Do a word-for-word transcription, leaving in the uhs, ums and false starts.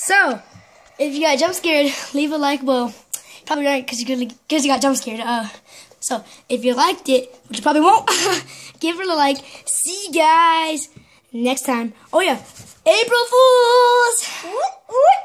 So, if you got jump scared, leave a like. Well, probably right because you because you got jump scared. Uh, so if you liked it, which you probably won't, give it a like. See you guys next time. Oh yeah, April Fools!